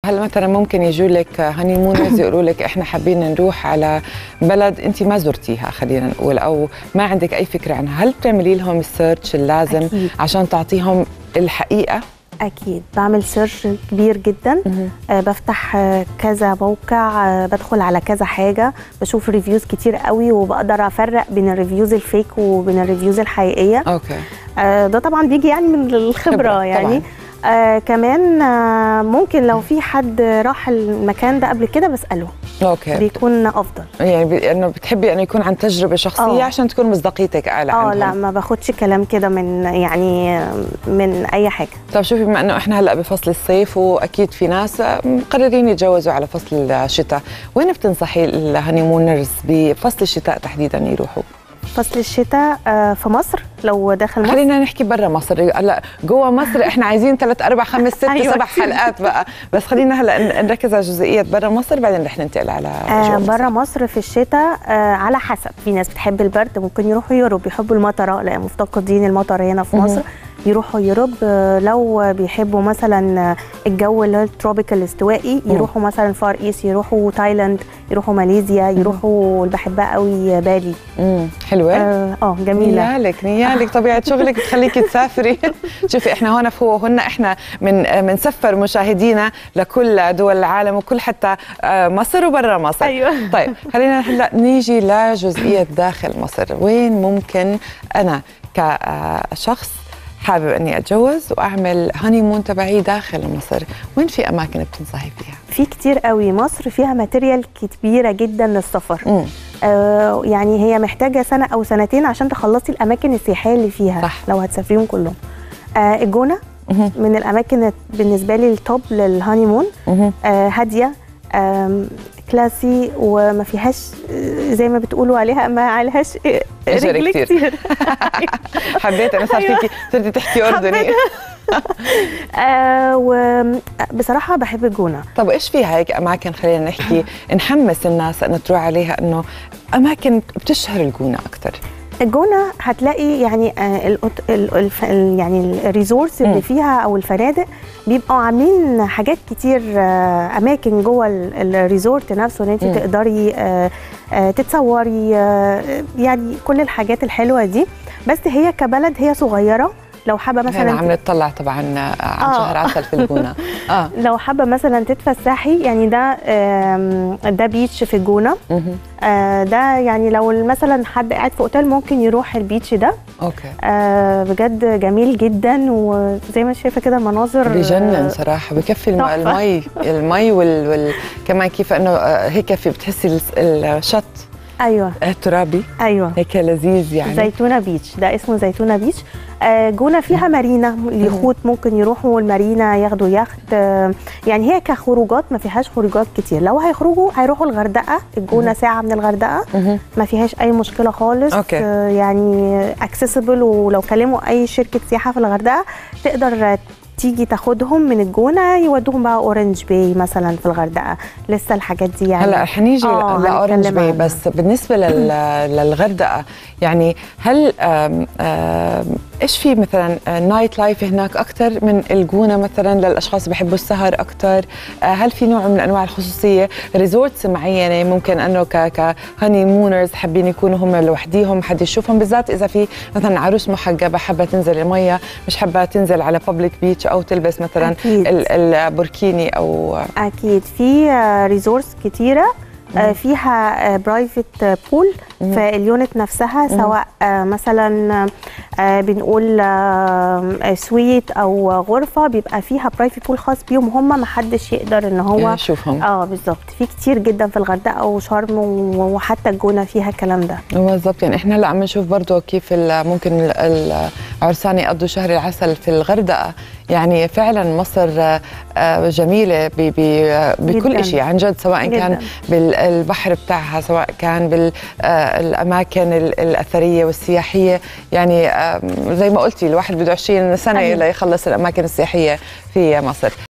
هل مثلا ممكن يجوا لك هاني مونرز يقولوا لك احنا حابين نروح على بلد انت ما زرتيها خلينا نقول، او ما عندك اي فكره عنها، هل بتعملي لهم السيرش اللازم أكيد. عشان تعطيهم الحقيقه؟ اكيد بعمل سيرش كبير جدا. بفتح كذا موقع، بدخل على كذا حاجه، بشوف ريفيوز كتير قوي، وبقدر افرق بين الريفيوز الفيك وبين الريفيوز الحقيقيه. اوكي. ده طبعا بيجي يعني من الخبره يعني. كمان ممكن لو في حد راح المكان ده قبل كده بساله. اوكي. بيكون افضل يعني انه بتحبي انه يكون عن تجربه شخصيه عشان تكون مصداقيتك اعلى عندهم. لا ما باخدش كلام كده من يعني من اي حاجه. طب شوفي، بما انه احنا هلا بفصل الصيف واكيد في ناس مقررين يتجوزوا على فصل الشتاء، وين بتنصحي الهانيمونرز بفصل الشتاء تحديدا يروحوا؟ فصل الشتاء في مصر، لو داخل مصر. خلينا نحكي برا مصر. هلا جوا مصر احنا عايزين 3 4 5 6 أيوة 7 حلقات بقى، بس خلينا هلا نركز على جزئيات برا مصر، بعدين رح ننتقل على برا مصر في الشتاء. على حسب، في ناس بتحب البرد ممكن يروحوا يوروب، بيحبوا المطره لان مفتقدين المطر هنا في مصر، يروحوا يوروب. لو بيحبوا مثلا الجو اللي هو التروبيكال الاستوائي يروحوا مثلا فار ايست، يروحوا تايلاند، يروحوا ماليزيا، يروحوا اللي بحبها قوي بالي. حلوه. جميله. نيالك طبيعه شغلك تخليكي تسافري. شوفي احنا هون في هون احنا بنسفر مشاهدينا لكل دول العالم وكل حتى مصر وبرا مصر. أيوة. طيب خلينا هلا نيجي لجزئيه داخل مصر. وين ممكن انا كشخص حابب اني اتجوز واعمل هانيمون تبعي داخل مصر، وين في اماكن بتنصحي فيها؟ في كتير قوي. مصر فيها ماتيريال كبيره جدا للسفر. يعني هي محتاجه سنه او سنتين عشان تخلصي الاماكن السياحيه اللي فيها. صح. لو هتسافريهم كلهم. الجونه من الاماكن بالنسبه لي التوب للهانيمون. هاديه، كلاسي، وما فيهاش زي ما بتقولوا عليها، ما عليهاش رجل كتير. حبيت انا صرتي تحكي اردني. وبصراحه بحب الجونه. طب ايش فيها هيك اماكن خلينا نحكي نحمس الناس انها تروح عليها، انه اماكن بتشهر الجونه اكثر؟ الجونه هتلاقي يعني يعني الريزورس اللي فيها او الفنادق بيبقوا عاملين حاجات كتير، اماكن جوه الريزورت نفسه ان انت تقدري تتصوري، يعني كل الحاجات الحلوه دي. بس هي كبلد هي صغيره. لو حابه مثلا عم نطلع طبعا عن شهر عسل في الجونه. لو حابه مثلا تتفسحي، يعني ده بيتش في الجونه. ده يعني لو مثلا حد قاعد في اوتيل ممكن يروح البيتش ده. اوكي. بجد جميل جدا، وزي ما شايفه كده المناظر بجنن صراحه. بكفي المي كمان كيف انه هيك في بتحسي الشط. ايوه ترابي. ايوه هيك لذيذ يعني. زيتونه بيتش، ده اسمه زيتونه بيتش. جونه فيها مارينا، اليخوت ممكن يروحوا المارينا ياخدوا يخت. يعني هي كخروجات ما فيهاش خروجات كتير. لو هيروحوا الغردقه، الجونه ساعه من الغردقه، ما فيهاش اي مشكله خالص. يعني اكسسبل، ولو كلموا اي شركه سياحه في الغردقه تقدر تيجي تاخدهم من الجونه يودوهم بقى اورنج باي مثلا في الغردقه. لسه الحاجات دي يعني هلا حنيجي لاورنج باي. بس بالنسبه للغردقه يعني هل ايش في مثلا نايت لايف هناك اكثر من الجونه مثلا للاشخاص اللي بيحبوا السهر اكثر؟ هل في نوع من انواع الخصوصيه، ريزورتس معينه ممكن انه كهاني مونرز حابين يكونوا هم لوحديهم، حد يشوفهم، بالذات اذا في مثلا عروس محجبه حابه تنزل الميه، مش حابه تنزل على بابليك بيتش او تلبس مثلا البوركيني او اكيد في ريزورتس كتيره فيها برايفت بول في اليونت نفسها، سواء مثلا بنقول سويت او غرفه بيبقى فيها برايفت بول خاص بيهم هم، ما حدش يقدر ان هو يشوفهم. بالظبط. في كتير جدا في الغردقه وشرم وحتى الجونه فيها الكلام ده. بالظبط. يعني احنا هلا عم نشوف برضه كيف ممكن العرسان يقضوا شهر العسل في الغردقه. يعني فعلا مصر جميله بكل شيء عن جد، سواء جداً. كان بالبحر بتاعها، سواء كان بالاماكن الاثريه والسياحيه. يعني زي ما قلتي الواحد بده 20 سنه ليخلص الاماكن السياحيه في مصر.